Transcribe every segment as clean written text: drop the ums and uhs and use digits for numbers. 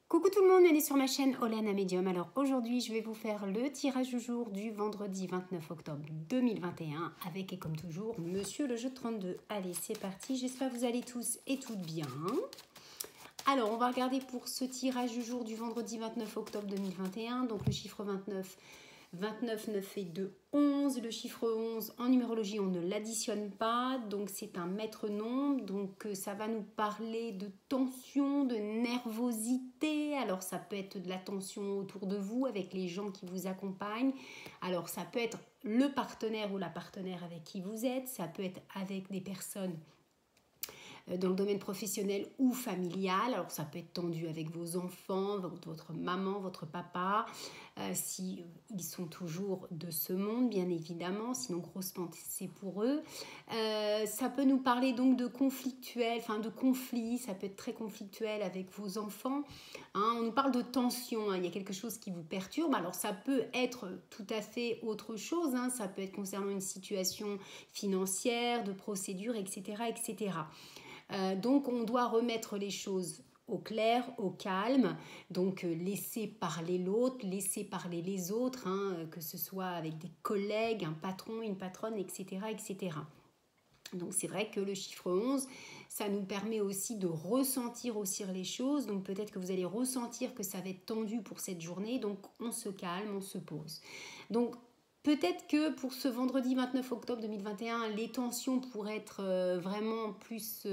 Coucou tout le monde, bienvenue sur ma chaîne Olana Medium. Alors aujourd'hui, je vais vous faire le tirage du jour du vendredi 29 octobre 2021 avec, et comme toujours, Monsieur le jeu de 32. Allez, c'est parti. J'espère que vous allez tous et toutes bien. Alors, on va regarder pour ce tirage du jour du vendredi 29 octobre 2021. Donc, le chiffre 29. 29, 9 et 2, 11. Le chiffre 11, en numérologie, on ne l'additionne pas. Donc, c'est un maître nombre. Donc, ça va nous parler de tension, de nervosité. Alors, ça peut être de la tension autour de vous, avec les gens qui vous accompagnent. Alors, ça peut être le partenaire ou la partenaire avec qui vous êtes. Ça peut être avec des personnes dans le domaine professionnel ou familial. Alors ça peut être tendu avec vos enfants, votre maman, votre papa, si ils sont toujours de ce monde, bien évidemment, sinon grosse pensée pour eux. Ça peut nous parler donc de conflictuel, enfin de conflit, ça peut être très conflictuel avec vos enfants. On nous parle de tension, il y a quelque chose qui vous perturbe. Alors ça peut être tout à fait autre chose, ça peut être concernant une situation financière, de procédure, etc., etc. Donc on doit remettre les choses au clair, au calme, donc laisser parler l'autre, laisser parler les autres, que ce soit avec des collègues, un patron, une patronne, etc. etc. Donc c'est vrai que le chiffre 11, ça nous permet aussi de ressentir aussi les choses, donc peut-être que vous allez ressentir que ça va être tendu pour cette journée, donc on se calme, on se pose. Donc peut-être que pour ce vendredi 29 octobre 2021, les tensions pourraient être vraiment plus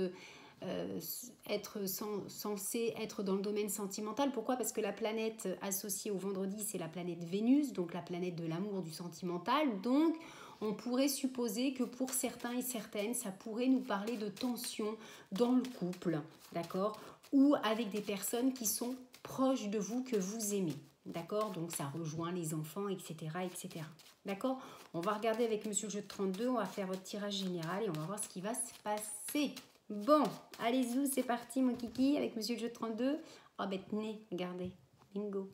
censées être dans le domaine sentimental. Pourquoi? Parce que la planète associée au vendredi, c'est la planète Vénus, donc la planète de l'amour, du sentimental. Donc, on pourrait supposer que pour certains et certaines, ça pourrait nous parler de tension dans le couple, d'accord? Ou avec des personnes qui sont proches de vous, que vous aimez. D'accord? Donc ça rejoint les enfants, etc. etc. D'accord? On va regarder avec Monsieur Jeu de 32, on va faire votre tirage général et on va voir ce qui va se passer. Bon, allez-y, c'est parti mon kiki avec Monsieur Jeu de 32. Oh bête nez, regardez, bingo.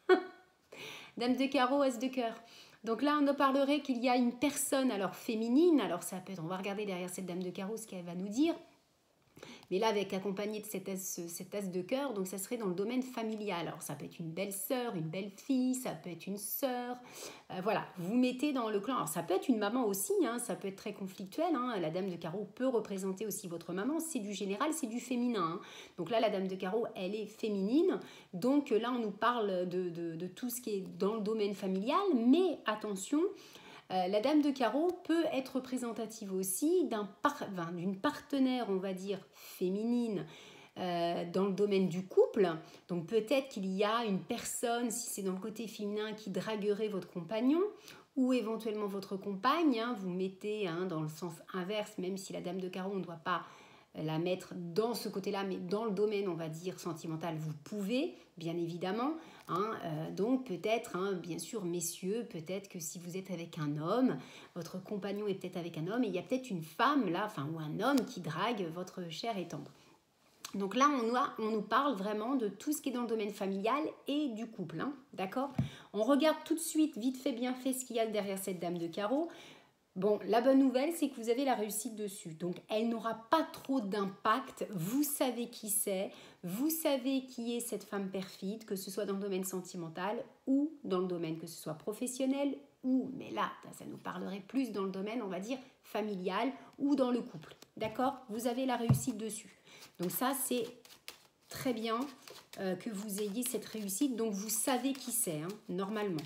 Dame de carreau, as de cœur. Donc là, on en parlerait qu'il y a une personne alors féminine. Alors ça peut être, on va regarder derrière cette dame de carreau ce qu'elle va nous dire. Mais là, avec accompagné de cet as de cœur, donc ça serait dans le domaine familial. Alors ça peut être une belle-sœur, une belle-fille, ça peut être une sœur. Voilà, vous mettez dans le clan. Alors ça peut être une maman aussi, ça peut être très conflictuel. La dame de carreau peut représenter aussi votre maman. C'est du général, c'est du féminin. Donc là, la dame de carreau, elle est féminine. Donc là, on nous parle de tout ce qui est dans le domaine familial. Mais attention, la dame de carreau peut être représentative aussi d'une partenaire, on va dire, féminine dans le domaine du couple. Donc peut-être qu'il y a une personne, si c'est dans le côté féminin, qui draguerait votre compagnon ou éventuellement votre compagne. Vous mettez dans le sens inverse, même si la dame de carreau, on ne doit pas la mettre dans ce côté-là, mais dans le domaine, on va dire, sentimental, vous pouvez, bien évidemment. Donc peut-être, bien sûr, messieurs, peut-être que si vous êtes avec un homme, votre compagnon est peut-être avec un homme, et il y a peut-être une femme là, ou un homme qui drague votre chair et tendre. Donc là, on nous parle vraiment de tout ce qui est dans le domaine familial et du couple, d'accord? On regarde tout de suite, vite fait, bien fait, ce qu'il y a derrière cette dame de carreau. Bon, la bonne nouvelle, c'est que vous avez la réussite dessus. Donc, elle n'aura pas trop d'impact. Vous savez qui c'est. Vous savez qui est cette femme perfide, que ce soit dans le domaine sentimental ou dans le domaine, que ce soit professionnel ou, mais là, ça nous parlerait plus dans le domaine, on va dire, familial ou dans le couple. D'accord? Vous avez la réussite dessus. Donc ça, c'est très bien que vous ayez cette réussite. Donc, vous savez qui c'est, normalement.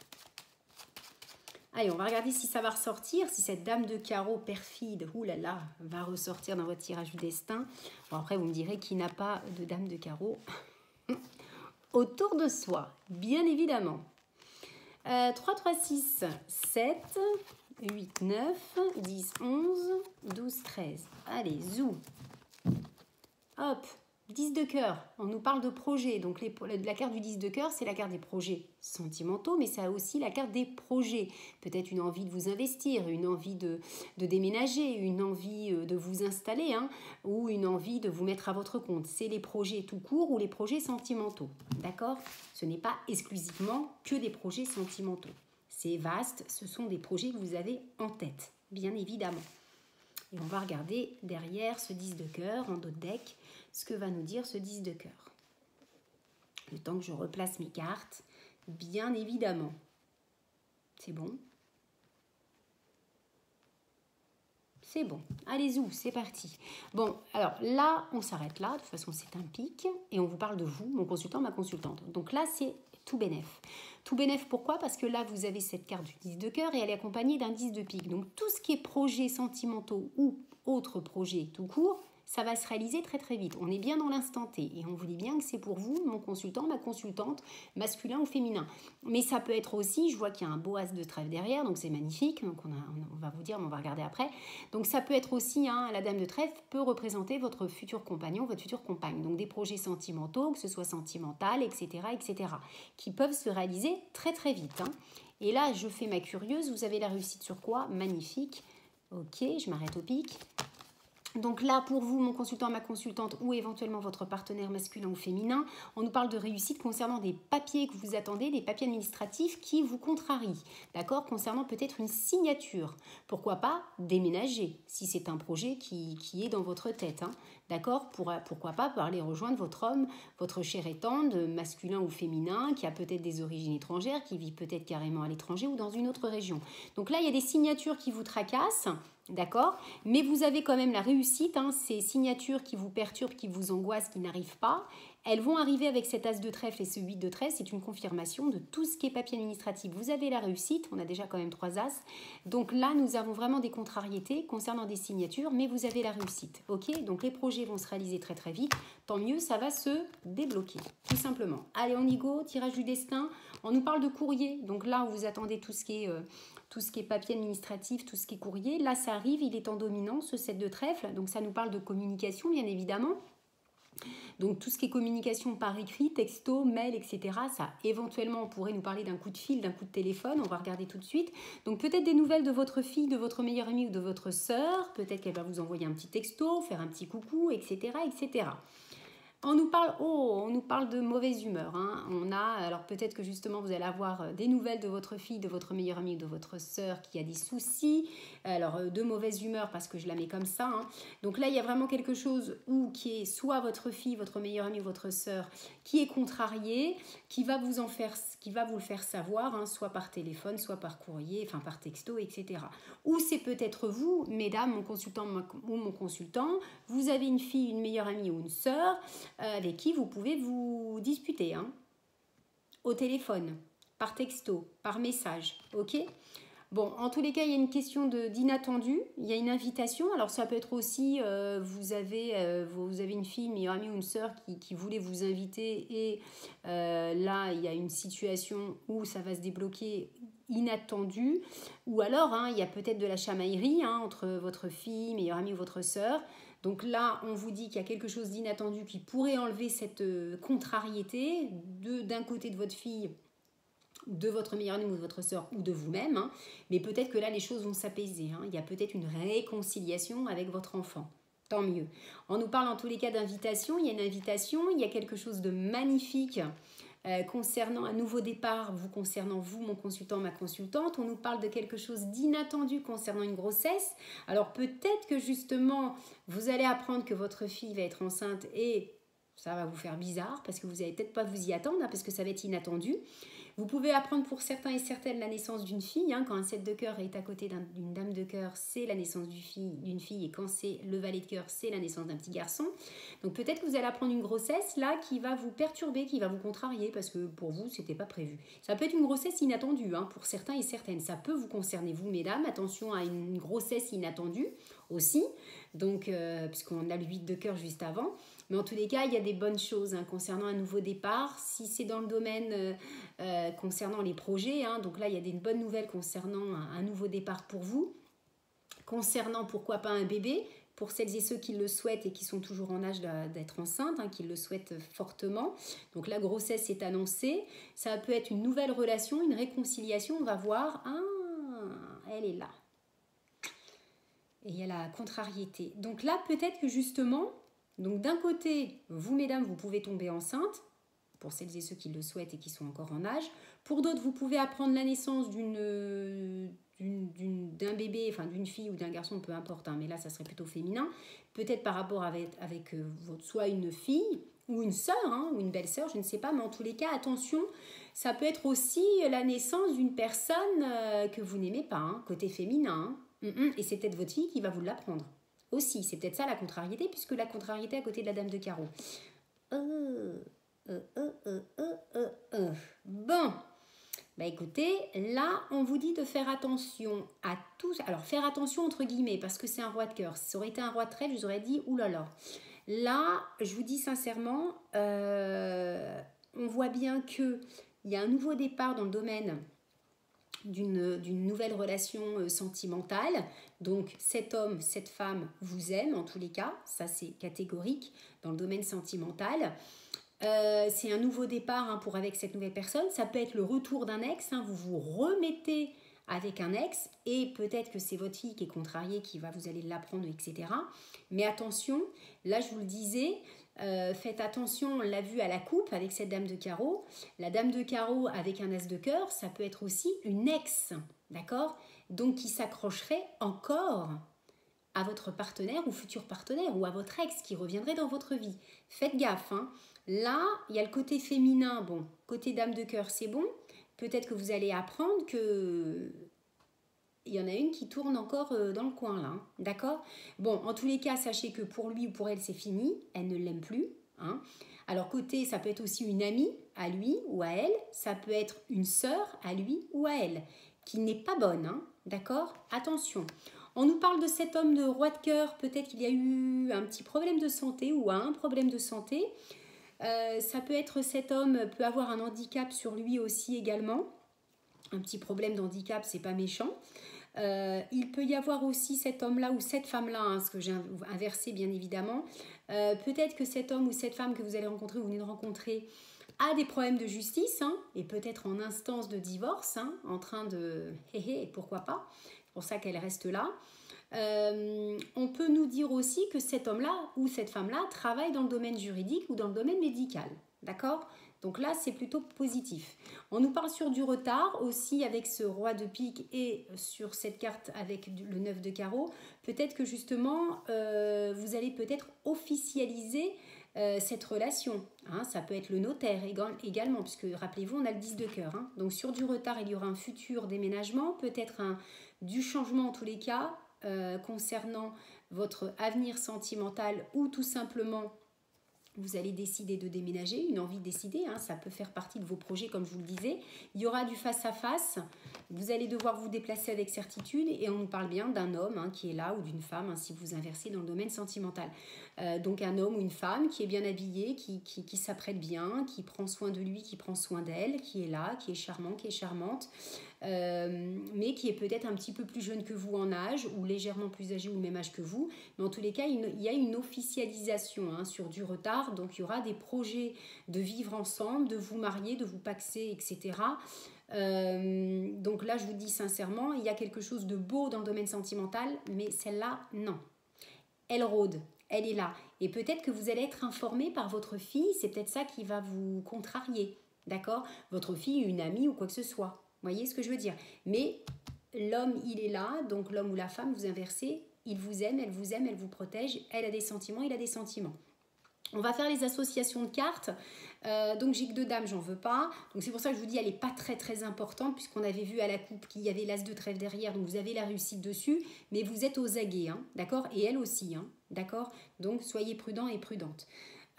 Allez, on va regarder si ça va ressortir, si cette dame de carreau perfide, oulala, va ressortir dans votre tirage du destin. Bon, après, vous me direz qui n'a pas de dame de carreau autour de soi, bien évidemment. 3, 3, 6, 7, 8, 9, 10, 11, 12, 13. Allez, zou. Hop, 10 de cœur, on nous parle de projets. Donc la carte du 10 de cœur, c'est la carte des projets sentimentaux, mais ça a aussi la carte des projets. Peut-être une envie de vous investir, une envie de déménager, une envie de vous installer, ou une envie de vous mettre à votre compte. C'est les projets tout court ou les projets sentimentaux. D'accord? Ce n'est pas exclusivement que des projets sentimentaux. C'est vaste, ce sont des projets que vous avez en tête, bien évidemment. Et on va regarder derrière ce 10 de cœur, en dos de deck, ce que va nous dire ce 10 de cœur. Le temps que je replace mes cartes, bien évidemment. C'est bon? C'est bon. Allez-y, c'est parti. Bon, alors là, on s'arrête là. De toute façon, c'est un pic. Et on vous parle de vous, mon consultant, ma consultante. Donc là, c'est tout bénef. Tout bénef, pourquoi? Parce que là, vous avez cette carte du 10 de cœur et elle est accompagnée d'un 10 de pique. Donc tout ce qui est projets sentimentaux ou autres projets tout court, ça va se réaliser très très vite. On est bien dans l'instant T et on vous dit bien que c'est pour vous, mon consultant, ma consultante, masculin ou féminin. Mais ça peut être aussi, je vois qu'il y a un beau as de trèfle derrière, donc c'est magnifique. Donc on va vous dire, mais on va regarder après. Donc ça peut être aussi, la dame de trèfle peut représenter votre futur compagnon, votre future compagne. Donc des projets sentimentaux, que ce soit sentimental, etc., etc., qui peuvent se réaliser très très vite. Et là, je fais ma curieuse. Vous avez la réussite sur quoi? Magnifique. Ok, je m'arrête au pic. Donc là, pour vous, mon consultant, ma consultante ou éventuellement votre partenaire masculin ou féminin, on nous parle de réussite concernant des papiers que vous attendez, des papiers administratifs qui vous contrarient, d'accord? Concernant peut-être une signature. Pourquoi pas déménager, si c'est un projet qui est dans votre tête, d'accord? Pourquoi pas aller rejoindre votre homme, votre cher et tendre, masculin ou féminin, qui a peut-être des origines étrangères, qui vit peut-être carrément à l'étranger ou dans une autre région. Donc là, il y a des signatures qui vous tracassent. D'accord? Mais vous avez quand même la réussite, ces signatures qui vous perturbent, qui vous angoissent, qui n'arrivent pas, elles vont arriver avec cet as de trèfle et ce 8 de trèfle, c'est une confirmation de tout ce qui est papier administratif. Vous avez la réussite, on a déjà quand même 3 as, donc là nous avons vraiment des contrariétés concernant des signatures, mais vous avez la réussite, ok? Donc les projets vont se réaliser très très vite, tant mieux, ça va se débloquer, tout simplement. Allez, on y go, tirage du destin, on nous parle de courrier, donc là vous attendez tout ce qui est papier administratif, tout ce qui est courrier. Là, ça arrive, il est en dominant, ce 7 de trèfle. Donc, ça nous parle de communication, bien évidemment. Donc, tout ce qui est communication par écrit, texto, mail, etc. Ça, éventuellement, on pourrait nous parler d'un coup de fil, d'un coup de téléphone. On va regarder tout de suite. Donc, peut-être des nouvelles de votre fille, de votre meilleure amie ou de votre sœur. Peut-être qu'elle va vous envoyer un petit texto, faire un petit coucou, etc., etc. On nous parle de mauvaise humeur. Alors peut-être que justement vous allez avoir des nouvelles de votre fille, de votre meilleure amie ou de votre sœur qui a des soucis. Alors de mauvaise humeur parce que je la mets comme ça. Donc là il y a vraiment quelque chose qui est soit votre fille, votre meilleure amie ou votre sœur qui est contrariée, qui va vous le faire savoir, soit par téléphone, soit par courrier, enfin par texto, etc. Ou c'est peut-être vous, mesdames, mon consultant ou mon consultant, vous avez une fille, une meilleure amie ou une sœur avec qui vous pouvez vous disputer, au téléphone, par texto, par message, ok? Bon, en tous les cas, il y a une question d'inattendu, il y a une invitation. Alors ça peut être aussi, vous avez une fille, une meilleure amie ou une sœur qui voulait vous inviter et là, il y a une situation où ça va se débloquer inattendu. Ou alors, il y a peut-être de la chamaillerie entre votre fille, meilleure amie ou votre sœur. Donc là, on vous dit qu'il y a quelque chose d'inattendu qui pourrait enlever cette contrariété d'un côté de votre fille, de votre meilleure amie ou de votre sœur ou de vous-même. Mais peut-être que là, les choses vont s'apaiser. Il y a peut-être une réconciliation avec votre enfant. Tant mieux. On nous parle en tous les cas d'invitation. Il y a une invitation, il y a quelque chose de magnifique concernant un nouveau départ, concernant vous, mon consultant, ma consultante. On nous parle de quelque chose d'inattendu concernant une grossesse. Alors peut-être que justement, vous allez apprendre que votre fille va être enceinte et ça va vous faire bizarre parce que vous n'allez peut-être pas vous y attendre parce que ça va être inattendu. Vous pouvez apprendre pour certains et certaines la naissance d'une fille. Quand un 7 de cœur est à côté d'une dame de cœur, c'est la naissance d'une fille. Et quand c'est le valet de cœur, c'est la naissance d'un petit garçon. Donc peut-être que vous allez apprendre une grossesse là qui va vous perturber, qui va vous contrarier parce que pour vous, ce n'était pas prévu. Ça peut être une grossesse inattendue pour certains et certaines. Ça peut vous concerner, vous, mesdames. Attention à une grossesse inattendue aussi. Donc, puisqu'on a le 8 de cœur juste avant. Mais en tous les cas, il y a des bonnes choses concernant un nouveau départ. Si c'est dans le domaine concernant les projets, donc là, il y a des bonnes nouvelles concernant un nouveau départ pour vous. Concernant, pourquoi pas, un bébé, pour celles et ceux qui le souhaitent et qui sont toujours en âge d'être enceintes, qui le souhaitent fortement. Donc la grossesse est annoncée. Ça peut être une nouvelle relation, une réconciliation. On va voir. Elle est là. Et il y a la contrariété. Donc là, peut-être que justement... Donc d'un côté, vous mesdames, vous pouvez tomber enceinte, pour celles et ceux qui le souhaitent et qui sont encore en âge. Pour d'autres, vous pouvez apprendre la naissance d'un bébé, enfin d'une fille ou d'un garçon, peu importe, mais là ça serait plutôt féminin. Peut-être par rapport avec soit une fille ou une sœur, hein, ou une belle-sœur, je ne sais pas, mais en tous les cas, attention, ça peut être aussi la naissance d'une personne que vous n'aimez pas, hein, côté féminin. Et c'est peut-être votre fille qui va vous l'apprendre. Aussi, c'est peut-être ça la contrariété, puisque la contrariété à côté de la dame de carreau. Bon, bah écoutez, là, on vous dit de faire attention à tout. Alors, faire attention entre guillemets, parce que c'est un roi de cœur. Si ça aurait été un roi de trèfle, je vous aurais dit, oulala. Là, je vous dis sincèrement, on voit bien qu'il y a un nouveau départ dans le domaine d'une nouvelle relation sentimentale. Donc cet homme, cette femme vous aime en tous les cas, ça c'est catégorique dans le domaine sentimental. C'est un nouveau départ hein, pour avec cette nouvelle personne. Ça peut être le retour d'un ex, hein, vous vous remettez avec un ex et peut-être que c'est votre fille qui est contrariée qui va vous aller l'apprendre, etc. Mais attention, là je vous le disais, faites attention, on l'a vu à la coupe avec cette dame de carreau. La dame de carreau avec un as de cœur, ça peut être aussi une ex, d'accord? Donc qui s'accrocherait encore à votre partenaire ou futur partenaire ou à votre ex qui reviendrait dans votre vie. Faites gaffe, hein. Là, il y a le côté féminin, bon, côté dame de cœur, c'est bon. Peut-être que vous allez apprendre que il y en a une qui tourne encore dans le coin là, hein. D'accord? Bon, en tous les cas, sachez que pour lui ou pour elle, c'est fini, elle ne l'aime plus, hein. Alors côté, ça peut être aussi une amie à lui ou à elle, ça peut être une sœur à lui ou à elle, qui n'est pas bonne, hein. D'accord? Attention. On nous parle de cet homme de roi de cœur, peut-être qu'il y a eu un petit problème de santé ou un problème de santé. Ça peut être cet homme peut avoir un handicap sur lui aussi également. Un petit problème d'handicap, c'est pas méchant. Il peut y avoir aussi cet homme-là ou cette femme-là, hein, ce que j'ai inversé bien évidemment. Peut-être que cet homme ou cette femme que vous allez rencontrer ou vous venez de rencontrer a des problèmes de justice hein, et peut-être en instance de divorce, hein, en train de... pourquoi pas, c'est pour ça qu'elle reste là. On peut nous dire aussi que cet homme-là ou cette femme-là travaille dans le domaine juridique ou dans le domaine médical, d'accord? Donc là, c'est plutôt positif. On nous parle sur du retard aussi avec ce roi de pique et sur cette carte avec le 9 de carreau. Peut-être que justement, vous allez peut-être officialiser cette relation. Hein. Ça peut être le notaire également, puisque rappelez-vous, on a le 10 de cœur. Hein. Donc sur du retard, il y aura un futur déménagement, peut-être du changement en tous les cas, concernant votre avenir sentimental ou tout simplement vous allez décider de déménager, une envie de décider, hein, ça peut faire partie de vos projets comme je vous le disais. Il y aura du face-à-face, vous allez devoir vous déplacer avec certitude et on nous parle bien d'un homme hein, qui est là ou d'une femme hein, si vous inversez dans le domaine sentimental. Donc un homme ou une femme qui est bien habillé, qui s'apprête bien, qui prend soin de lui, qui prend soin d'elle, qui est là, qui est charmant, qui est charmante. Mais qui est peut-être un petit peu plus jeune que vous en âge ou légèrement plus âgé ou le même âge que vous. Mais en tous les cas, il y a une officialisation hein, sur du retard. Donc, il y aura des projets de vivre ensemble, de vous marier, de vous paxer, etc. Donc là, je vous dis sincèrement, il y a quelque chose de beau dans le domaine sentimental, mais celle-là, non. Elle rôde, elle est là. Et peut-être que vous allez être informé par votre fille, c'est peut-être ça qui va vous contrarier, d'accord? Votre fille, une amie ou quoi que ce soit. Vous voyez ce que je veux dire? Mais l'homme, il est là, donc l'homme ou la femme, vous inversez, il vous aime, elle vous protège, elle a des sentiments, il a des sentiments. On va faire les associations de cartes. Donc j'ai que 2 dames, j'en veux pas. Donc c'est pour ça que je vous dis, elle n'est pas très très importante, puisqu'on avait vu à la coupe qu'il y avait l'as de trèfle derrière, donc vous avez la réussite dessus, mais vous êtes aux aguets, hein, d'accord? Et elle aussi, hein, d'accord? Donc soyez prudents et prudentes.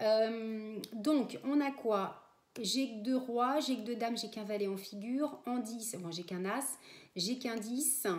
Donc on a quoi? J'ai que 2 rois, j'ai que 2 dames, j'ai qu'un valet en figure. En 10, bon, j'ai qu'un as, j'ai qu'un 10.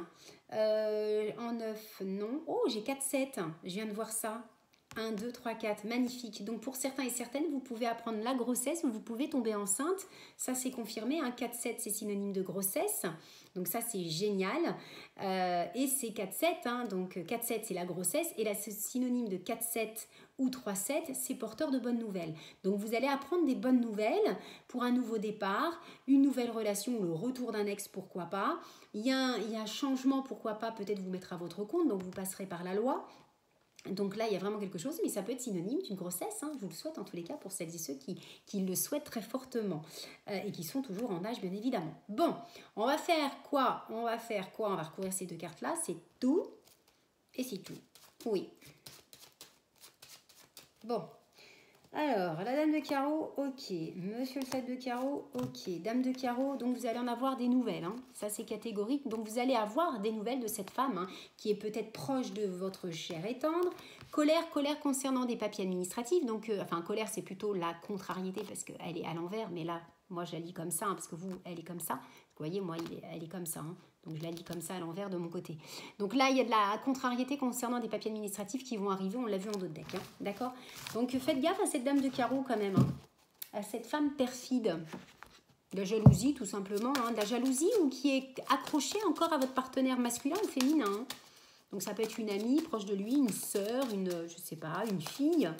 En 9, non. Oh, j'ai 4, 7, je viens de voir ça. 1, 2, 3, 4, magnifique. Donc pour certains et certaines, vous pouvez apprendre la grossesse ou vous pouvez tomber enceinte. Ça, c'est confirmé. 4, 7, c'est synonyme de grossesse. Donc ça, c'est génial. Et c'est 4, 7. Hein, donc 4, 7, c'est la grossesse. Et là, ce synonyme de 4, 7 ou 3, 7, c'est porteur de bonnes nouvelles. Donc vous allez apprendre des bonnes nouvelles pour un nouveau départ, une nouvelle relation ou le retour d'un ex, pourquoi pas. Il y a un changement, pourquoi pas, peut-être vous mettre à votre compte, donc vous passerez par la loi. Donc là, il y a vraiment quelque chose, mais ça peut être synonyme d'une grossesse. Hein, je vous le souhaite en tous les cas pour celles et ceux qui le souhaitent très fortement et qui sont toujours en âge, bien évidemment. Bon, on va faire quoi? On va recouvrir ces 2 cartes-là. C'est tout et c'est tout. Oui. Bon. Alors, la dame de carreau, ok. Monsieur le 7 de carreau, ok. Dame de carreau, donc vous allez en avoir des nouvelles. Hein. Ça, c'est catégorique. Donc, vous allez avoir des nouvelles de cette femme hein, qui est peut-être proche de votre chair et tendre. Colère, colère concernant des papiers administratifs. Donc, enfin, colère, c'est plutôt la contrariété parce qu'elle est à l'envers. Mais là, moi, je la lis comme ça hein, parce que vous, elle est comme ça. Vous voyez, moi, elle est comme ça. Hein. Donc, je la lis comme ça à l'envers de mon côté. Donc là, il y a de la contrariété concernant des papiers administratifs qui vont arriver. On l'a vu en d'autres decks. Hein. D'accord? Donc, faites gaffe à cette dame de carreau quand même. Hein. À cette femme perfide. De la jalousie, tout simplement. Hein. De la jalousie ou qui est accrochée encore à votre partenaire masculin ou féminin. Hein. Donc, ça peut être une amie proche de lui, une sœur, je sais pas, une fille.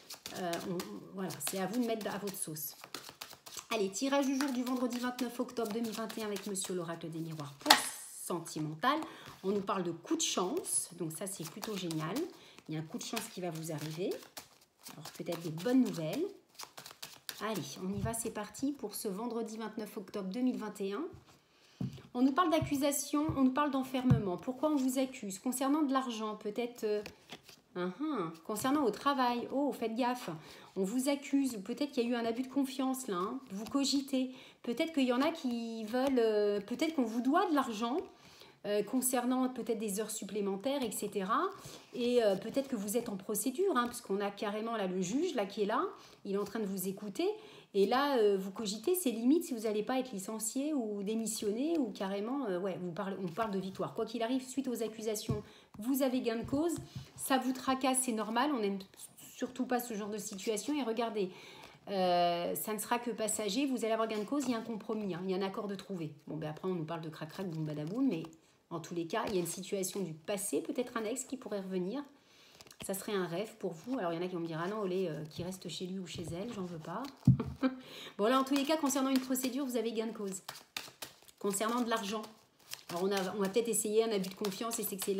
Voilà, c'est à vous de mettre à votre sauce. Allez, tirage du jour du vendredi 29 octobre 2021 avec Monsieur l'Oracle des Miroirs pour sentimental. On nous parle de coup de chance, donc ça c'est plutôt génial. Il y a un coup de chance qui va vous arriver. Alors peut-être des bonnes nouvelles. Allez, on y va, c'est parti pour ce vendredi 29 octobre 2021. On nous parle d'accusation, on nous parle d'enfermement. Pourquoi on vous accuse? Concernant de l'argent, peut-être... Concernant au travail, oh, faites gaffe, on vous accuse, peut-être qu'il y a eu un abus de confiance là, hein. Vous cogitez, peut-être qu'il y en a qui veulent, peut-être qu'on vous doit de l'argent, concernant peut-être des heures supplémentaires, etc. Et peut-être que vous êtes en procédure, hein, puisqu'on a carrément là le juge là, qui est là, il est en train de vous écouter, et là vous cogitez, c'est limite si vous n'allez pas être licencié ou démissionné, ou carrément, on parle de victoire. Quoi qu'il arrive, suite aux accusations, vous avez gain de cause, ça vous tracasse, c'est normal, on n'aime surtout pas ce genre de situation, et regardez, ça ne sera que passager, vous allez avoir gain de cause, il y a un compromis, hein, il y a un accord de trouver. Bon, ben après on nous parle de crac-crac, boum badaboum, mais en tous les cas, il y a une situation du passé, peut-être un ex qui pourrait revenir. Ça serait un rêve pour vous. Alors, il y en a qui vont me dire, ah non, Olé, qui reste chez lui ou chez elle, j'en veux pas. Bon, là, en tous les cas, concernant une procédure, vous avez gain de cause. Concernant de l'argent, alors on va peut-être essayer un abus de confiance, etc.,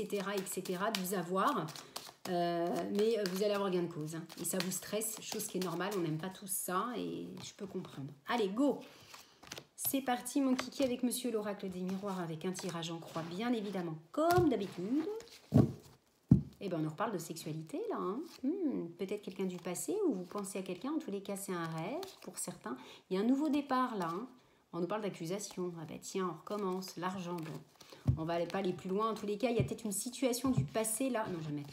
de vous avoir. Mais vous allez avoir gain de cause. Hein. Et ça vous stresse, chose qui est normale. On n'aime pas tous ça et je peux comprendre. Allez, go! C'est parti, mon kiki, avec Monsieur l'Oracle des Miroirs, avec un tirage en croix, bien évidemment, comme d'habitude. Et bien, on nous reparle de sexualité, là. Hein. Peut-être quelqu'un du passé, ou vous pensez à quelqu'un. En tous les cas, c'est un rêve, pour certains. Il y a un nouveau départ, là. Hein. On nous parle d'accusation. Ah ben tiens, on recommence. L'argent, bon. On va pas aller plus loin. En tous les cas, il y a peut-être une situation du passé, là. Non, je vais mettre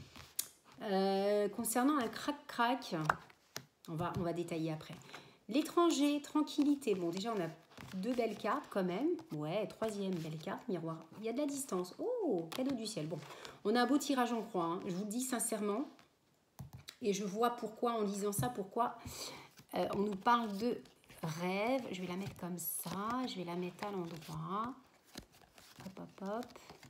là. Concernant un crac-crac, on va détailler après. L'étranger, tranquillité. Bon, déjà, on a 2 belles cartes quand même. Ouais, 3e belle carte, miroir. Il y a de la distance. Oh, cadeau du ciel. Bon, on a un beau tirage en croix. Hein. Je vous le dis sincèrement. Et je vois pourquoi, en lisant ça, pourquoi on nous parle de rêve. Je vais la mettre comme ça. Je vais la mettre à l'endroit. Hop, hop, hop.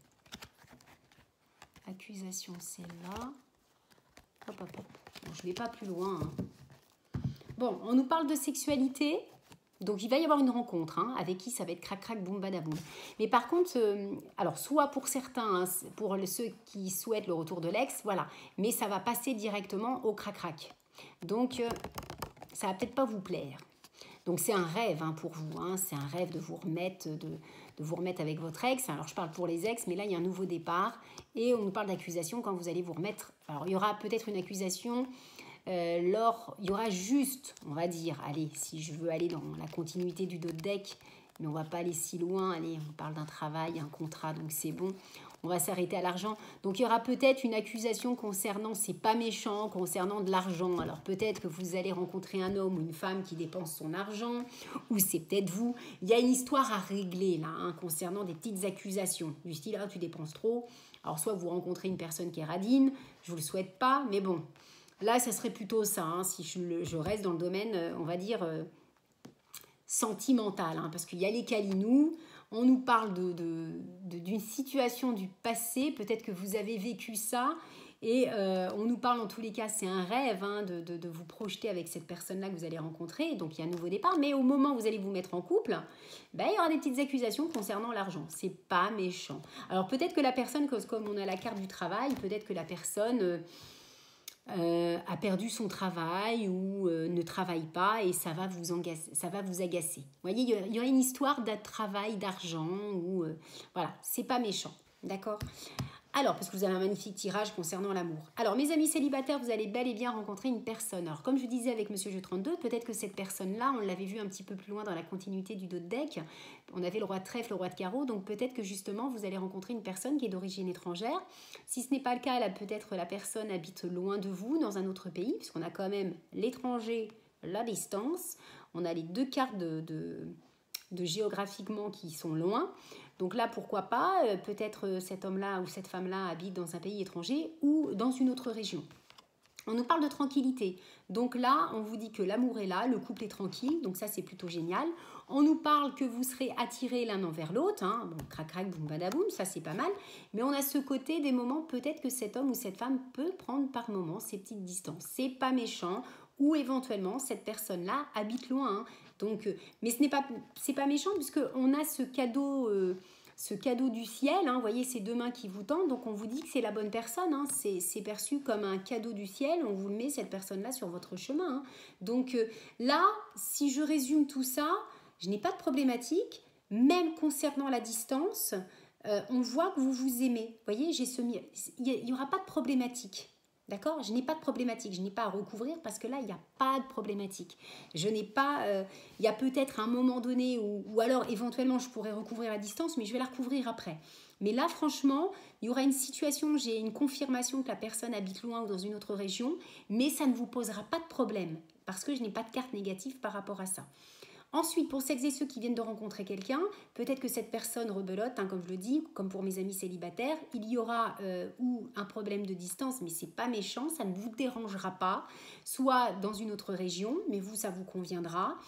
Accusation, c'est là. Hop, hop, hop. Bon, je ne vais pas plus loin. Hein. Bon, on nous parle de sexualité, donc il va y avoir une rencontre, hein, avec qui ça va être crac-crac, boum badaboum. Mais par contre, alors soit pour certains, hein, pour ceux qui souhaitent le retour de l'ex, voilà, mais ça va passer directement au crac-crac. Donc, ça va peut-être pas vous plaire. Donc c'est un rêve hein, pour vous, hein, c'est un rêve de vous remettre, avec votre ex. Alors je parle pour les ex, mais là il y a un nouveau départ et on nous parle d'accusation quand vous allez vous remettre. Alors il y aura peut-être une accusation. Il y aura juste, on va dire, allez, si je veux aller dans la continuité du dos de deck, mais on va pas aller si loin, allez, on parle d'un travail, un contrat, donc c'est bon, on va s'arrêter à l'argent. Donc il y aura peut-être une accusation concernant, c'est pas méchant, concernant de l'argent. Alors peut-être que vous allez rencontrer un homme ou une femme qui dépense son argent, ou c'est peut-être vous. Il y a une histoire à régler là, hein, concernant des petites accusations, du style, ah, tu dépenses trop. Alors soit vous rencontrez une personne qui est radine, je vous le souhaite pas, mais bon. Là, ça serait plutôt ça, hein, si je reste dans le domaine, on va dire, sentimental. Hein, parce qu'il y a les Kalinous, on nous parle d'une situation du passé, peut-être que vous avez vécu ça, et on nous parle en tous les cas, c'est un rêve hein, de vous projeter avec cette personne-là que vous allez rencontrer, donc il y a un nouveau départ, mais au moment où vous allez vous mettre en couple, ben, il y aura des petites accusations concernant l'argent, c'est pas méchant. Alors peut-être que la personne, comme on a la carte du travail, peut-être que la personne... a perdu son travail ou ne travaille pas et ça va vous agacer. Vous voyez, il y aura une histoire de travail, d'argent ou voilà, c'est pas méchant, d'accord? Alors, parce que vous avez un magnifique tirage concernant l'amour. Alors, mes amis célibataires, vous allez bel et bien rencontrer une personne. Alors, comme je disais avec Monsieur Jeu 32, peut-être que cette personne-là, on l'avait vu un petit peu plus loin dans la continuité du dos de deck. On avait le roi de trèfle, le roi de carreau. Donc, peut-être que justement, vous allez rencontrer une personne qui est d'origine étrangère. Si ce n'est pas le cas, peut-être la personne habite loin de vous, dans un autre pays, puisqu'on a quand même l'étranger, la distance. On a les deux cartes de géographiquement qui sont loin. Donc là, pourquoi pas, peut-être cet homme-là ou cette femme-là habite dans un pays étranger ou dans une autre région. On nous parle de tranquillité. Donc là, on vous dit que l'amour est là, le couple est tranquille, donc ça c'est plutôt génial. On nous parle que vous serez attirés l'un envers l'autre, hein. Bon, crac crac, boum badaboum, ça c'est pas mal. Mais on a ce côté des moments, peut-être que cet homme ou cette femme peut prendre par moments ces petites distances. C'est pas méchant, ou éventuellement cette personne-là habite loin, hein. Donc, mais c'est pas méchant puisqu'on a ce cadeau du ciel, hein, vous voyez ces deux mains qui vous tendent, donc on vous dit que c'est la bonne personne, hein, c'est perçu comme un cadeau du ciel, on vous met cette personne-là sur votre chemin. Hein. Donc là, si je résume tout ça, je n'ai pas de problématique, même concernant la distance, on voit que vous vous aimez. Vous voyez, il n'y aura pas de problématique. D'accord? Je n'ai pas de problématique, je n'ai pas à recouvrir parce que là, il n'y a pas de problématique. Je n'ai pas... il y a peut-être un moment donné ou alors éventuellement je pourrais recouvrir la distance, mais je vais la recouvrir après. Mais là, franchement, il y aura une situation, j'ai une confirmation que la personne habite loin ou dans une autre région, mais ça ne vous posera pas de problème parce que je n'ai pas de carte négative par rapport à ça. Ensuite, pour celles et ceux qui viennent de rencontrer quelqu'un, peut-être que cette personne rebelote, hein, comme je le dis, comme pour mes amis célibataires, il y aura ou un problème de distance, mais c'est pas méchant, ça ne vous dérangera pas, soit dans une autre région, mais vous, ça vous conviendra,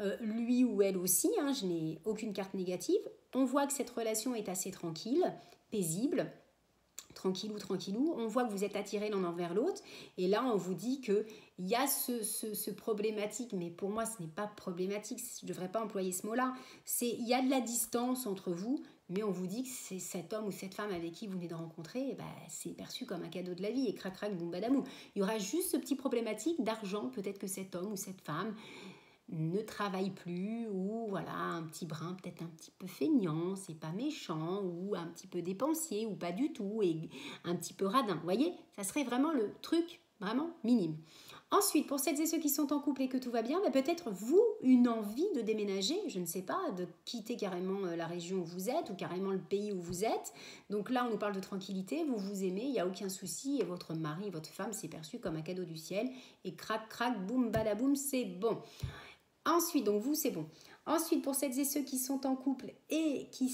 lui ou elle aussi, hein, je n'ai aucune carte négative. On voit que cette relation est assez tranquille, paisible, tranquillou, on voit que vous êtes attirés l'un envers l'autre, et là on vous dit qu'il y a ce problématique, mais pour moi ce n'est pas problématique, je ne devrais pas employer ce mot-là, il y a de la distance entre vous, mais on vous dit que c'est cet homme ou cette femme avec qui vous venez de rencontrer, c'est perçu comme un cadeau de la vie, et crac crac boum badamou. Il y aura juste ce petit problématique d'argent, peut-être que cet homme ou cette femme ne travaille plus ou voilà un petit brin peut-être un petit peu feignant, c'est pas méchant, ou un petit peu dépensier ou pas du tout et un petit peu radin, vous voyez, ça serait vraiment le truc vraiment minime. Ensuite, pour celles et ceux qui sont en couple et que tout va bien, peut-être vous, une envie de déménager, je ne sais pas, de quitter carrément la région où vous êtes ou carrément le pays où vous êtes. Donc là, on nous parle de tranquillité, vous vous aimez, il n'y a aucun souci, et votre mari, votre femme, c'est perçu comme un cadeau du ciel, et crac, crac, boum, badaboum, c'est bon. Ensuite, donc vous, c'est bon. Ensuite, pour celles et ceux qui sont en couple et qui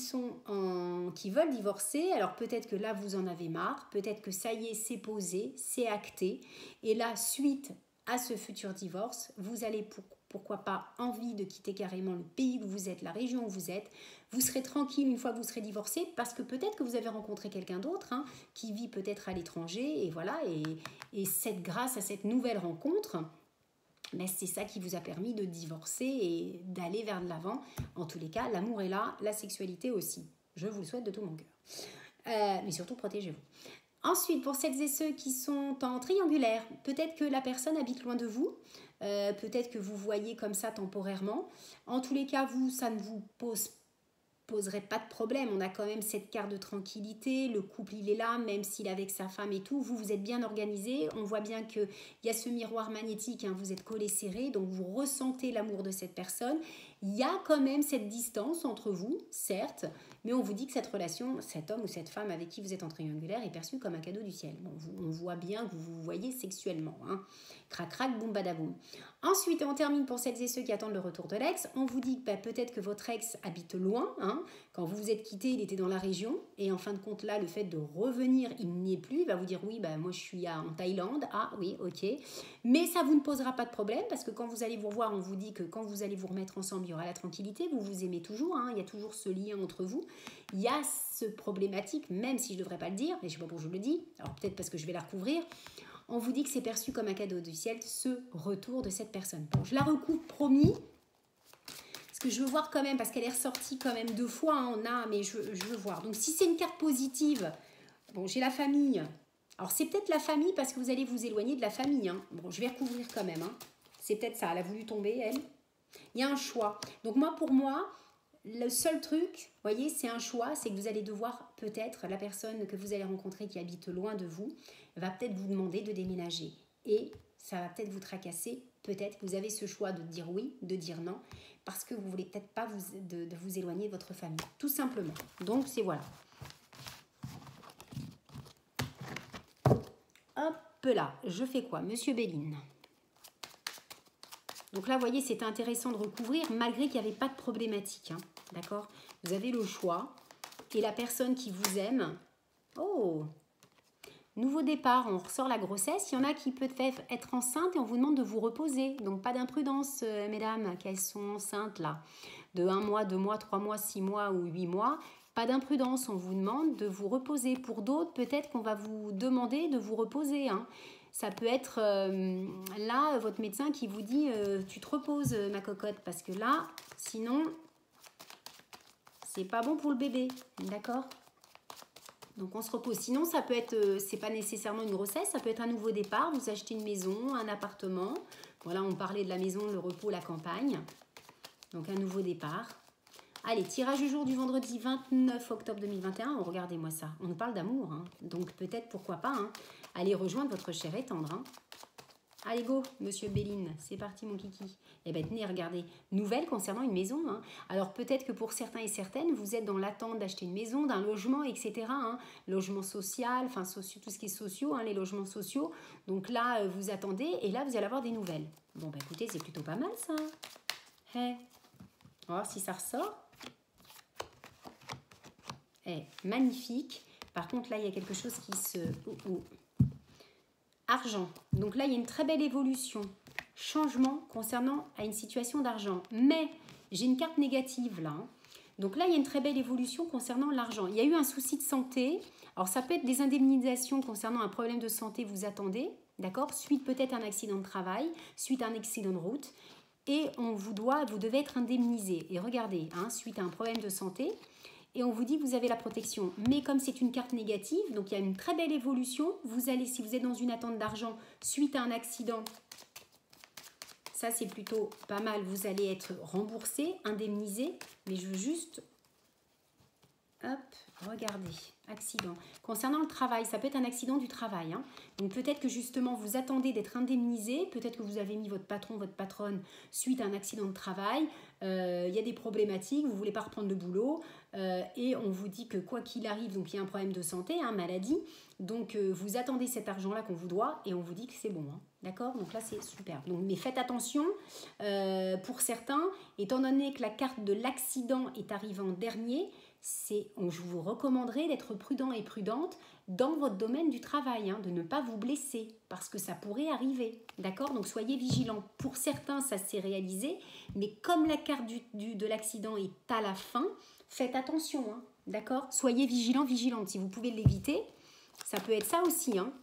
veulent divorcer, alors peut-être que là, vous en avez marre, peut-être que ça y est, c'est posé, c'est acté. Et là, suite à ce futur divorce, vous allez, pourquoi pas, envie de quitter carrément le pays où vous êtes, la région où vous êtes. Vous serez tranquille une fois que vous serez divorcé parce que peut-être que vous avez rencontré quelqu'un d'autre hein, qui vit peut-être à l'étranger. Et voilà, et grâce à cette nouvelle rencontre... Mais c'est ça qui vous a permis de divorcer et d'aller vers de l'avant. En tous les cas, l'amour est là, la sexualité aussi. Je vous le souhaite de tout mon cœur. Mais surtout, protégez-vous. Ensuite, pour celles et ceux qui sont en triangulaire, peut-être que la personne habite loin de vous. Peut-être que vous voyez comme ça temporairement. En tous les cas, vous, ça ne vous poserait pas de problème, on a quand même cette carte de tranquillité, le couple il est là, même s'il est avec sa femme et tout, vous êtes bien organisé, on voit bien qu'il y a ce miroir magnétique, hein, vous êtes collés serrés, donc vous ressentez l'amour de cette personne, il y a quand même cette distance entre vous, certes, mais on vous dit que cette relation, cet homme ou cette femme avec qui vous êtes en triangulaire est perçu comme un cadeau du ciel. Bon, on voit bien que vous vous voyez sexuellement, hein. Crac crac, boum badaboum. Ensuite, on termine pour celles et ceux qui attendent le retour de l'ex. On vous dit que peut-être que votre ex habite loin. Hein. Quand vous vous êtes quitté, il était dans la région. Et en fin de compte, là, le fait de revenir, il n'y est plus. Il va vous dire, oui, moi je suis en Thaïlande. Ah oui, ok. Mais ça vous ne posera pas de problème parce que quand vous allez vous revoir, on vous dit que quand vous allez vous remettre ensemble, il y aura la tranquillité. Vous vous aimez toujours. Hein. Il y a toujours ce lien entre vous. Il y a ce problématique, même si je ne devrais pas le dire, mais je ne sais pas pourquoi je le dis. Alors peut-être parce que je vais la recouvrir. On vous dit que c'est perçu comme un cadeau du ciel, ce retour de cette personne. Bon, je la recouvre, promis, parce que je veux voir quand même, parce qu'elle est ressortie quand même 2 fois, hein, mais je veux voir. Donc, si c'est une carte positive, bon, j'ai la famille. Alors, c'est peut-être la famille, parce que vous allez vous éloigner de la famille. Hein. Bon, je vais recouvrir quand même. Hein. C'est peut-être ça, elle a voulu tomber, elle. Il y a un choix. Donc, pour moi, Le seul truc, vous voyez, c'est un choix, c'est que vous allez devoir peut-être, la personne que vous allez rencontrer qui habite loin de vous, va peut-être vous demander de déménager. Et ça va peut-être vous tracasser, peut-être que vous avez ce choix de dire oui, de dire non, parce que vous ne voulez peut-être pas de vous éloigner de votre famille, tout simplement. Donc, c'est voilà. Hop là, je fais quoi, Monsieur Béline? Donc là, vous voyez, c'est intéressant de recouvrir, malgré qu'il n'y avait pas de problématique. Hein, d'accord? Vous avez le choix. Et la personne qui vous aime... Oh! Nouveau départ, on ressort la grossesse. Il y en a qui peuvent être enceintes et on vous demande de vous reposer. Donc, pas d'imprudence, mesdames, qu'elles sont enceintes là. De 1 mois, 2 mois, 3 mois, 6 mois ou 8 mois. Pas d'imprudence, on vous demande de vous reposer. Pour d'autres, peut-être qu'on va vous demander de vous reposer. Hein. Ça peut être là, votre médecin qui vous dit tu te reposes, ma cocotte, parce que là, sinon, c'est pas bon pour le bébé. D'accord? Donc, on se repose. Sinon, ça peut être, c'est pas nécessairement une grossesse, ça peut être un nouveau départ. Vous achetez une maison, un appartement. Voilà, on parlait de la maison, le repos, la campagne. Donc, un nouveau départ. Allez, tirage du jour du vendredi 29 octobre 2021. Oh, regardez-moi ça. On nous parle d'amour. Hein. Donc, peut-être, pourquoi pas. Hein. Allez rejoindre votre cher et tendre. Hein. Allez, go, Monsieur Béline. C'est parti, mon kiki. Eh bien, tenez, regardez. Nouvelle concernant une maison. Hein. Alors, peut-être que pour certains et certaines, vous êtes dans l'attente d'acheter une maison, d'un logement, etc. Hein. Logement social, enfin, tout ce qui est sociaux, hein, les logements sociaux. Donc là, vous attendez et là, vous allez avoir des nouvelles. Bon, bah écoutez, c'est plutôt pas mal, ça. Hey. On va voir si ça ressort. Eh, magnifique. Par contre, là, il y a quelque chose qui se... Argent. Donc là, il y a une très belle évolution. Changement concernant à une situation d'argent. Mais j'ai une carte négative là. Hein. Donc là, il y a une très belle évolution concernant l'argent. Il y a eu un souci de santé. Alors, ça peut être des indemnisations concernant un problème de santé, vous attendez. D'accord? Suite peut-être à un accident de travail, suite à un accident de route. Et vous devez être indemnisé. Et regardez, hein, suite à un problème de santé... Et on vous dit que vous avez la protection. Mais comme c'est une carte négative, donc il y a une très belle évolution. Vous allez, si vous êtes dans une attente d'argent suite à un accident, ça c'est plutôt pas mal. Vous allez être remboursé, indemnisé. Mais je veux juste... Hop, regardez, accident. Concernant le travail, ça peut être un accident du travail. Hein. Donc peut-être que justement vous attendez d'être indemnisé. Peut-être que vous avez mis votre patron, votre patronne suite à un accident de travail. Il y a des problématiques, vous ne voulez pas reprendre le boulot. Et on vous dit que quoi qu'il arrive, donc il y a un problème de santé, hein, maladie. Donc vous attendez cet argent-là qu'on vous doit et on vous dit que c'est bon. Hein. D'accord? Donc là, c'est super. Donc, mais faites attention, pour certains, étant donné que la carte de l'accident est arrivée en dernier, je vous recommanderais d'être prudent et prudente dans votre domaine du travail, hein, de ne pas vous blesser, parce que ça pourrait arriver. D'accord? Donc soyez vigilants. Pour certains, ça s'est réalisé, mais comme la carte de l'accident est à la fin, faites attention. Hein, d'accord? Soyez vigilants, vigilantes. Si vous pouvez l'éviter, ça peut être ça aussi. Hein.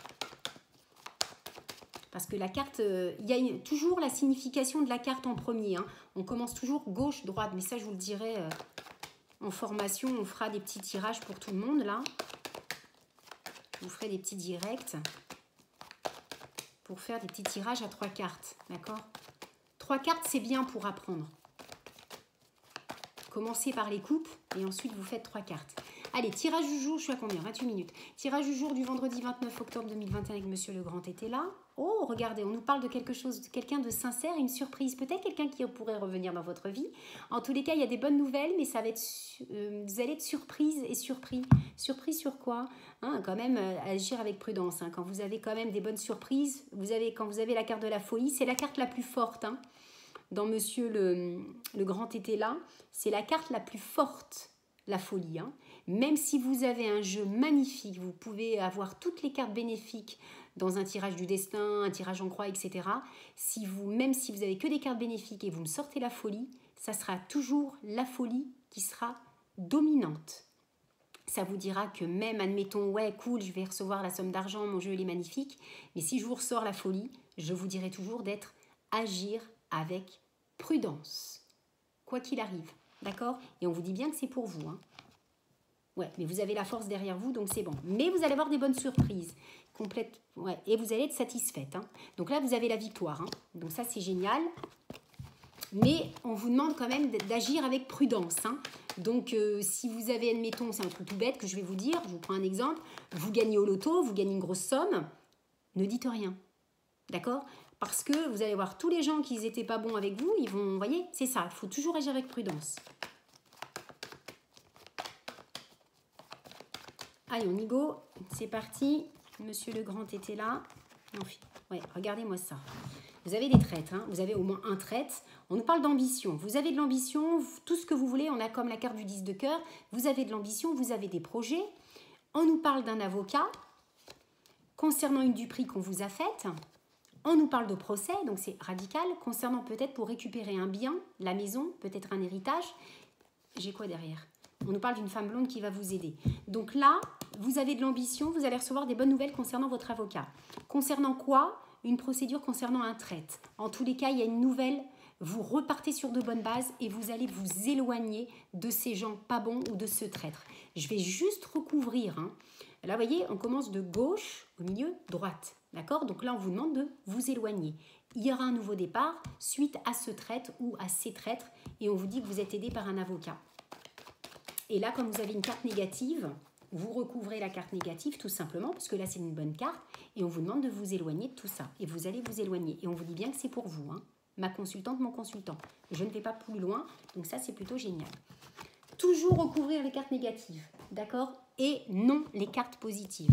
Parce que la carte, il y a toujours la signification de la carte en premier. Hein. On commence toujours gauche, droite, mais ça, je vous le dirai en formation. On fera des petits tirages pour tout le monde, là. Je vous ferai des petits directs pour faire des petits tirages à 3 cartes, d'accord? 3 cartes, c'est bien pour apprendre. Commencez par les coupes et ensuite vous faites 3 cartes. Allez, tirage du jour, je suis à combien? 28 minutes. Tirage du jour du vendredi 29 octobre 2021 avec Monsieur Legrand était là. Oh, regardez, on nous parle de quelque chose, de quelqu'un de sincère, une surprise. Peut-être quelqu'un qui pourrait revenir dans votre vie. En tous les cas, il y a des bonnes nouvelles, mais ça va être, vous allez être surprise et surpris. Surpris sur quoi? Hein, quand même, agir avec prudence. Hein. Quand vous avez quand même des bonnes surprises, quand vous avez la carte de la folie, c'est la carte la plus forte. Hein. Dans Monsieur le Grand était là, c'est la carte la plus forte, la folie. Hein. Même si vous avez un jeu magnifique, vous pouvez avoir toutes les cartes bénéfiques dans un tirage du destin, un tirage en croix, etc. Même si vous n'avez que des cartes bénéfiques et vous me sortez la folie, ça sera toujours la folie qui sera dominante. Ça vous dira que même, admettons, ouais, cool, je vais recevoir la somme d'argent, mon jeu il est magnifique, mais si je vous ressors la folie, je vous dirai toujours agir avec prudence, quoi qu'il arrive, d'accord? Et on vous dit bien que c'est pour vous, hein. Ouais, mais vous avez la force derrière vous, donc c'est bon. Mais vous allez avoir des bonnes surprises, complètes, ouais, et vous allez être satisfaite. Hein. Donc là, vous avez la victoire. Hein. Donc ça, c'est génial. Mais on vous demande quand même d'agir avec prudence. Hein. Donc, si vous avez, admettons, c'est un truc tout bête que je vais vous dire, je vous prends un exemple, vous gagnez au loto, vous gagnez une grosse somme, ne dites rien. D'accord? Parce que vous allez voir tous les gens qui n'étaient pas bons avec vous, ils vont, vous voyez, c'est ça, il faut toujours agir avec prudence. Allez, on y go, c'est parti. Monsieur Legrand était là. Non, ouais, regardez-moi ça. Vous avez des traites, hein, vous avez au moins un traite. On nous parle d'ambition. Vous avez de l'ambition, tout ce que vous voulez, on a comme la carte du 10 de cœur. Vous avez de l'ambition, vous avez des projets. On nous parle d'un avocat concernant une duperie qu'on vous a faite. On nous parle de procès, donc c'est radical, concernant peut-être pour récupérer un bien, la maison, peut-être un héritage. J'ai quoi derrière? On nous parle d'une femme blonde qui va vous aider. Donc là, vous avez de l'ambition, vous allez recevoir des bonnes nouvelles concernant votre avocat. Concernant quoi? Une procédure concernant un traite. En tous les cas, il y a une nouvelle, vous repartez sur de bonnes bases et vous allez vous éloigner de ces gens pas bons ou de ce traître. Je vais juste recouvrir. Hein. Là, vous voyez, on commence de gauche, au milieu, droite. D'accord? Donc là, on vous demande de vous éloigner. Il y aura un nouveau départ suite à ce traître ou à ces traîtres et on vous dit que vous êtes aidé par un avocat. Et là, comme vous avez une carte négative, vous recouvrez la carte négative tout simplement, parce que là, c'est une bonne carte, et on vous demande de vous éloigner de tout ça. Et vous allez vous éloigner. Et on vous dit bien que c'est pour vous, hein. Ma consultante, mon consultant. Je ne vais pas plus loin, donc ça, c'est plutôt génial. Toujours recouvrir les cartes négatives, d'accord? Et non les cartes positives.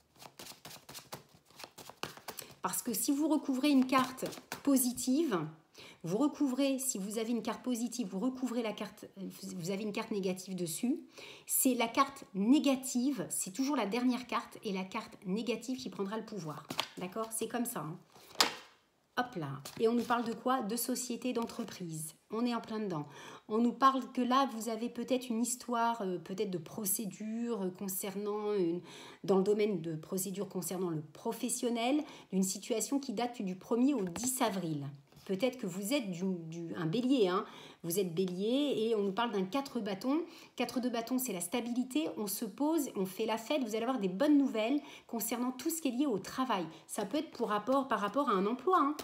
Parce que si vous recouvrez une carte positive, vous recouvrez, si vous avez une carte positive, vous recouvrez la carte, vous avez une carte négative dessus. C'est la carte négative, c'est toujours la dernière carte et la carte négative qui prendra le pouvoir. D'accord? C'est comme ça. Hein. Hop là. Et on nous parle de quoi? De société, d'entreprise. On est en plein dedans. On nous parle que là, vous avez peut-être une histoire, peut-être de procédure concernant, dans le domaine de procédure concernant le professionnel, d'une situation qui date du 1er au 10 avril. Peut-être que vous êtes un bélier, hein. Vous êtes bélier et on nous parle d'un 4 bâtons. 4 de bâtons, c'est la stabilité. On se pose, on fait la fête. Vous allez avoir des bonnes nouvelles concernant tout ce qui est lié au travail. Ça peut être par rapport à un emploi. Hein.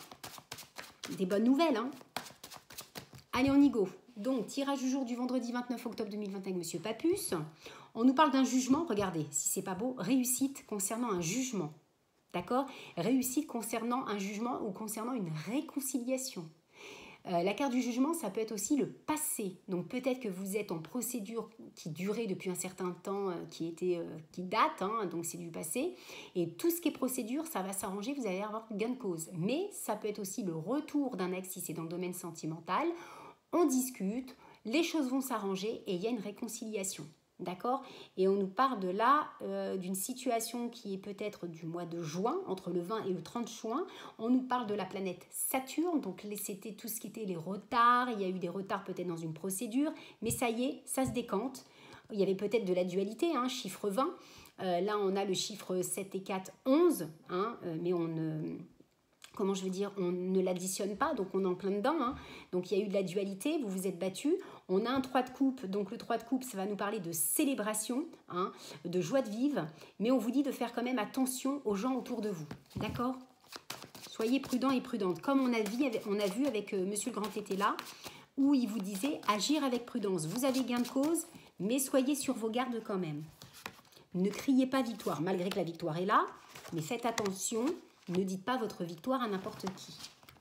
Des bonnes nouvelles. Hein. Allez, on y go. Donc, tirage du jour du vendredi 29 octobre 2021 avec Monsieur Papus. On nous parle d'un jugement. Regardez, si c'est pas beau, réussite concernant un jugement. D'accord? Réussite concernant un jugement ou concernant une réconciliation. La carte du jugement, ça peut être aussi le passé. Donc peut-être que vous êtes en procédure qui durait depuis un certain temps, qui date, hein, donc c'est du passé. Et tout ce qui est procédure, ça va s'arranger, vous allez avoir gain de cause. Mais ça peut être aussi le retour d'un ex si c'est dans le domaine sentimental. On discute, les choses vont s'arranger et il y a une réconciliation. D'accord? Et on nous parle de là d'une situation qui est peut-être du mois de juin, entre le 20 et le 30 juin. On nous parle de la planète Saturne, donc c'était tout ce qui était les retards. Il y a eu des retards peut-être dans une procédure, mais ça y est, ça se décante. Il y avait peut-être de la dualité, hein, chiffre 20. Là, on a le chiffre 7 et 4, 11, hein, mais on ne... Comment je veux dire, on ne l'additionne pas, donc on est en plein dedans. Hein. Donc il y a eu de la dualité, vous vous êtes battus. On a un 3 de coupe, donc le 3 de coupe, ça va nous parler de célébration, hein, de joie de vivre. Mais on vous dit de faire quand même attention aux gens autour de vous. D'accord? Soyez prudents et prudentes. Comme on a vu avec Monsieur le Grand était là, où il vous disait agir avec prudence. Vous avez gain de cause, mais soyez sur vos gardes quand même. Ne criez pas victoire, malgré que la victoire est là, mais faites attention. Ne dites pas votre victoire à n'importe qui.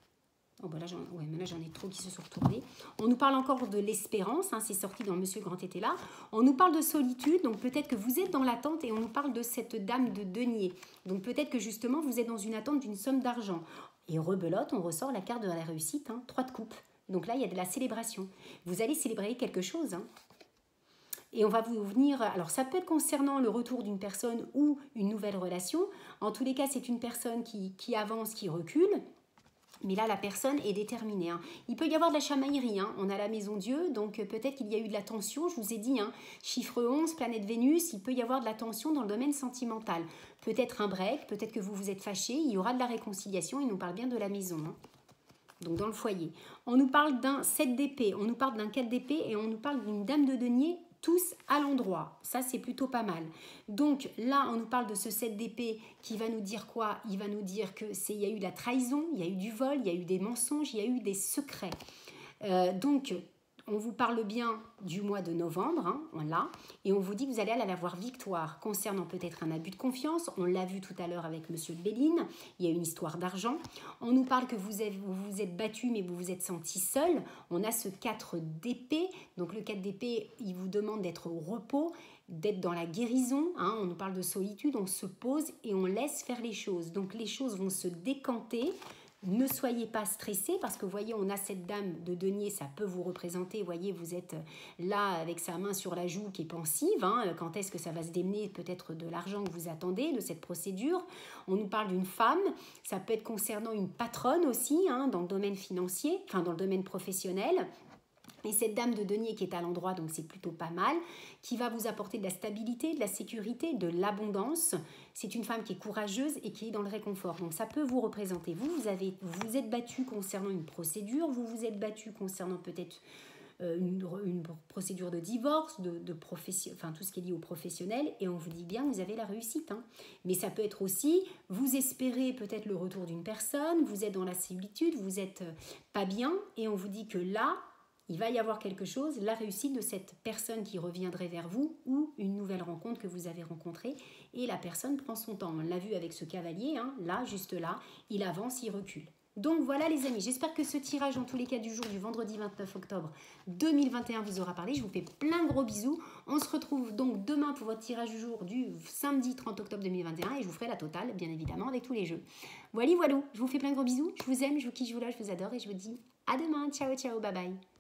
Oh, ben là, j'en ai trop qui se sont retournés. On nous parle encore de l'espérance, hein, c'est sorti dans Monsieur Grand était là. On nous parle de solitude, donc peut-être que vous êtes dans l'attente et on nous parle de cette dame de denier. Donc peut-être que justement vous êtes dans une attente d'une somme d'argent. Et rebelote, on ressort la carte de la réussite, hein, 3 de coupe. Donc là, il y a de la célébration. Vous allez célébrer quelque chose, hein. Et on va vous venir, alors ça peut être concernant le retour d'une personne ou une nouvelle relation. En tous les cas, c'est une personne qui avance, qui recule. Mais là, la personne est déterminée. Hein. Il peut y avoir de la chamaillerie. Hein. On a la maison Dieu, donc peut-être qu'il y a eu de la tension. Je vous ai dit, hein, chiffre 11, planète Vénus, il peut y avoir de la tension dans le domaine sentimental. Peut-être un break, peut-être que vous vous êtes fâché. Il y aura de la réconciliation. Il nous parle bien de la maison. Hein. Donc dans le foyer. On nous parle d'un 7 d'épée, on nous parle d'un 4 d'épée et on nous parle d'une dame de denier. Tous à l'endroit, ça c'est plutôt pas mal. Donc là, on nous parle de ce 7 d'épée qui va nous dire quoi? Il va nous dire que il y a eu de la trahison, il y a eu du vol, il y a eu des mensonges, il y a eu des secrets. Donc, on vous parle bien du mois de novembre, hein, on l'a, et on vous dit que vous allez avoir victoire concernant peut-être un abus de confiance. On l'a vu tout à l'heure avec Monsieur de Béline, il y a une histoire d'argent. On nous parle que vous vous êtes battu, mais vous vous êtes senti seul. On a ce 4 d'épée, donc le 4 d'épée, il vous demande d'être au repos, d'être dans la guérison, hein. On nous parle de solitude, on se pose et on laisse faire les choses. Donc les choses vont se décanter. Ne soyez pas stressés parce que vous voyez, on a cette dame de denier, ça peut vous représenter. Vous voyez, vous êtes là avec sa main sur la joue qui est pensive. Hein, quand est-ce que ça va se démener peut-être de l'argent que vous attendez de cette procédure? On nous parle d'une femme, ça peut être concernant une patronne aussi, hein, dans le domaine financier, enfin dans le domaine professionnel. Et cette dame de denier qui est à l'endroit, donc c'est plutôt pas mal, qui va vous apporter de la stabilité, de la sécurité, de l'abondance. C'est une femme qui est courageuse et qui est dans le réconfort. Donc ça peut vous représenter. Vous vous êtes battu concernant une procédure, vous vous êtes battu concernant peut-être une procédure de divorce, enfin tout ce qui est lié au professionnel, et on vous dit bien, vous avez la réussite. Hein. Mais ça peut être aussi, vous espérez peut-être le retour d'une personne, vous êtes dans la solitude, vous n'êtes pas bien, et on vous dit que là, il va y avoir quelque chose, la réussite de cette personne qui reviendrait vers vous ou une nouvelle rencontre que vous avez rencontrée et la personne prend son temps. On l'a vu avec ce cavalier, hein, là, juste là, il avance, il recule. Donc voilà les amis, j'espère que ce tirage en tous les cas du jour du vendredi 29 octobre 2021 vous aura parlé. Je vous fais plein de gros bisous. On se retrouve donc demain pour votre tirage du jour du samedi 30 octobre 2021 et je vous ferai la totale bien évidemment avec tous les jeux. Voilà, je vous fais plein de gros bisous, je vous aime, je vous kiffe, je vous lâche, je vous adore et je vous dis à demain. Ciao, ciao, bye bye.